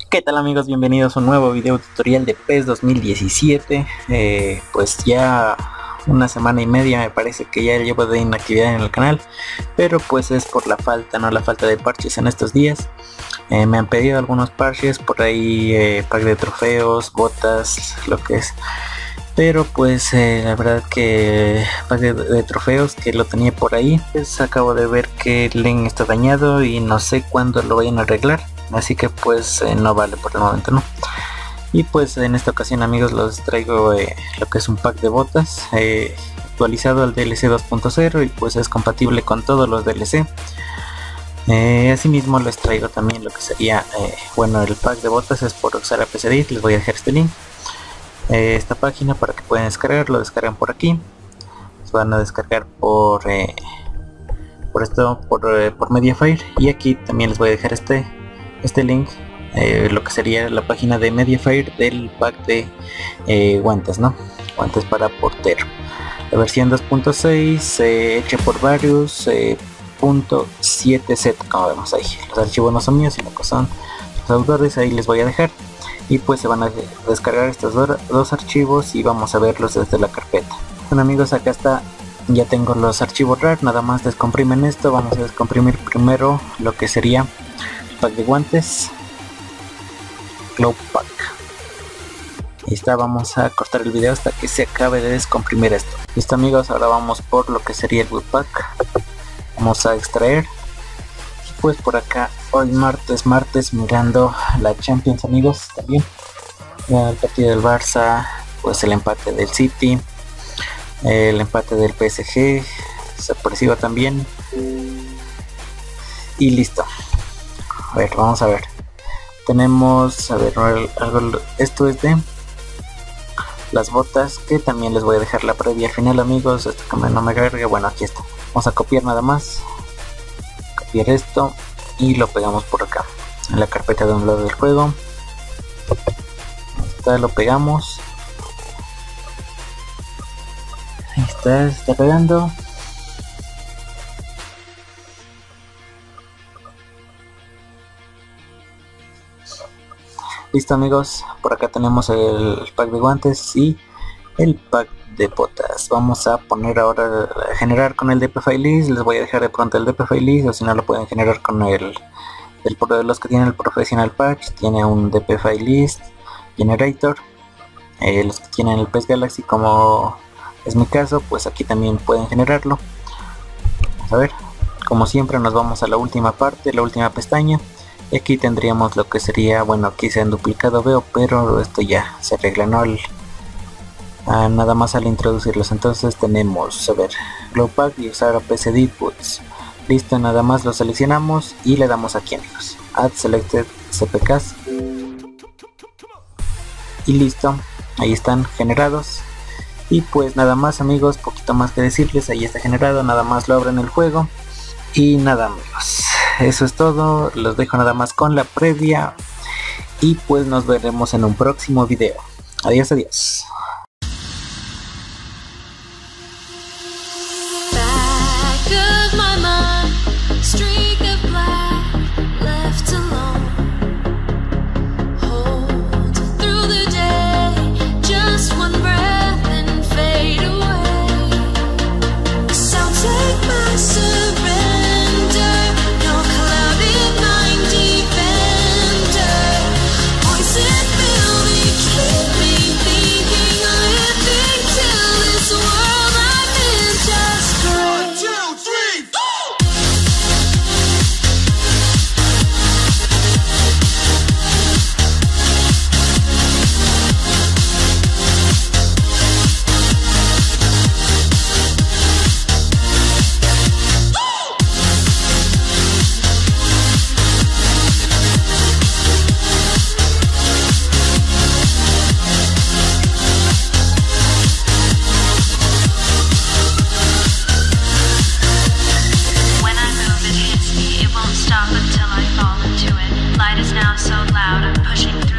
¿Qué tal amigos? Bienvenidos a un nuevo video tutorial de PES 2017. Pues ya una semana y media me parece que ya llevo de inactividad en el canal, pero pues es por la falta de parches en estos días. Me han pedido algunos parches por ahí, pack de trofeos, botas, lo que es, pero pues la verdad que pack de trofeos que lo tenía por ahí, pues acabo de ver que el link está dañado y no sé cuándo lo vayan a arreglar, así que pues no vale por el momento, ¿no? Y pues en esta ocasión amigos les traigo lo que es un pack de botas actualizado al DLC 2.0 y pues es compatible con todos los DLC. Asimismo les traigo también lo que sería bueno, el pack de botas es por usar APC Edit. Les voy a dejar este link, esta página para que puedan descargar, lo descargan por aquí, se van a descargar por Mediafire, y aquí también les voy a dejar este link, lo que sería la página de Mediafire del pack de guantes, ¿no? Guantes para portero, la versión 2.6 hecha por varios .7z, como vemos ahí. Los archivos no son míos, sino que son los autores, ahí les voy a dejar. Y pues se van a descargar estos dos archivos y vamos a verlos desde la carpeta. Bueno amigos, acá está, ya tengo los archivos RAR, nada más descomprimen esto. Vamos a descomprimir primero lo que sería el pack de guantes, Glow Pack. Ahí está, vamos a cortar el video hasta que se acabe de descomprimir esto. Listo amigos, ahora vamos por lo que sería el Glow Pack. Vamos a extraer, y pues por acá hoy martes mirando la Champions amigos, también el partido del Barça, pues el empate del City, el empate del PSG, sorpresivo también, y listo. A ver, vamos a ver, tenemos, a ver, algo, esto es de las botas, que también les voy a dejar la previa al final amigos, esto que no me cargue. Bueno, aquí está, vamos a copiar nada más, copiar esto y lo pegamos por acá en la carpeta de un lado del juego. Ahí está, lo pegamos, ahí está, se está pegando. Listo amigos, por acá tenemos el pack de guantes y el pack de botas. Vamos a poner ahora a generar con el DP File List. Les voy a dejar de pronto el DP File List, o si no lo pueden generar con los que tienen el Professional Patch. Tiene un DP File List Generator. Los que tienen el PES Galaxy, como es mi caso, pues aquí también pueden generarlo. Vamos a ver, como siempre nos vamos a la última parte, la última pestaña. Y aquí tendríamos lo que sería, bueno, aquí se han duplicado veo, pero esto ya se arregla, ¿no? Nada más al introducirlos. Entonces tenemos, a ver, Glow Pack y usar APC Edit Boots. Listo, nada más lo seleccionamos y le damos aquí amigos, Add Selected CPKs. Y listo, ahí están generados. Y pues nada más amigos, poquito más que decirles, ahí está generado, nada más lo abren el juego. Y nada amigos, eso es todo, los dejo nada más con la previa y pues nos veremos en un próximo video. Adiós, adiós. Until I fall into it. Light is now so loud, I'm pushing